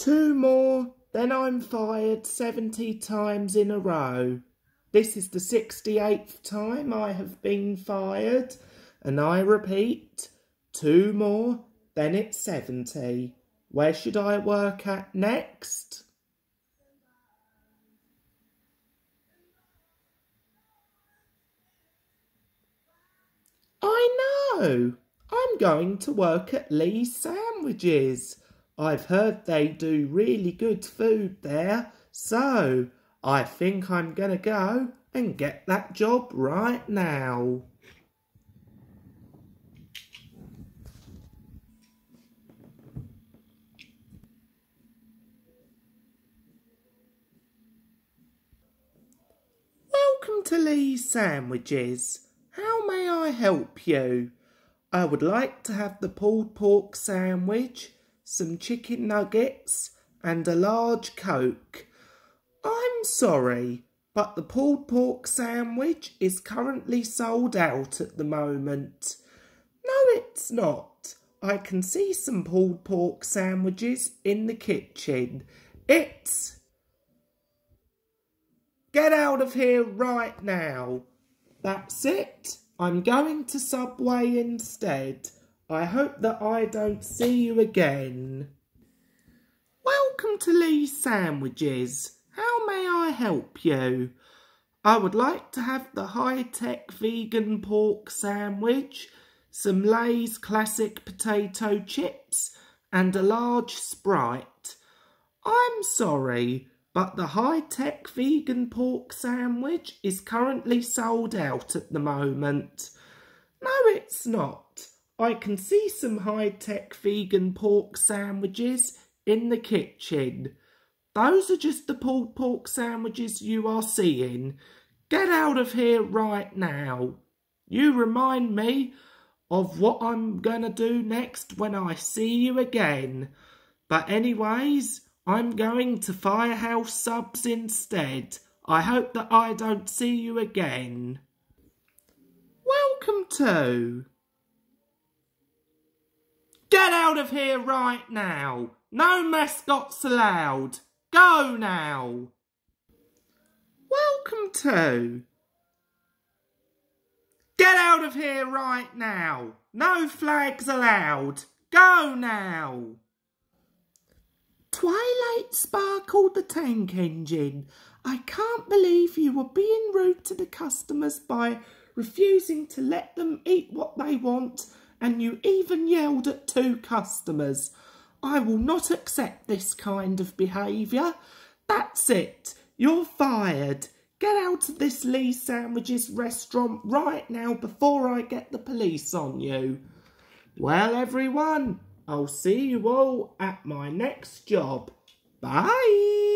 2 more, then I'm fired 70 times in a row. This is the 68th time I have been fired, and I repeat, 2 more, then it's 70. Where should I work at next? I know! I'm going to work at Lee's Sandwiches. I've heard they do really good food there, so I think I'm going to go and get that job right now. Welcome to Lee's Sandwiches. How may I help you? I would like to have the pulled pork sandwich, some chicken nuggets and a large Coke. I'm sorry, but the pulled pork sandwich is currently sold out at the moment. No, it's not. I can see some pulled pork sandwiches in the kitchen. It's... Get out of here right now. That's it. I'm going to Subway instead. I hope that I don't see you again. Welcome to Lee's Sandwiches. How may I help you? I would like to have the high-tech vegan pork sandwich, some Lay's classic potato chips and a large Sprite. I'm sorry, but the high-tech vegan pork sandwich is currently sold out at the moment. No, it's not. I can see some high-tech vegan pork sandwiches in the kitchen. Those are just the pulled pork sandwiches you are seeing. Get out of here right now. You remind me of what I'm gonna do next when I see you again. But anyways, I'm going to Firehouse Subs instead. I hope that I don't see you again. Welcome to... Get out of here right now. No mascots allowed. Go now. Welcome to... Get out of here right now. No flags allowed. Go now. Twilight sparkled the tank engine. I can't believe you were being rude to the customers by refusing to let them eat what they want, and you even yelled at 2 customers. I will not accept this kind of behaviour. That's it. You're fired. Get out of this Lee's Sandwiches restaurant right now before I get the police on you. Well, everyone, I'll see you all at my next job. Bye!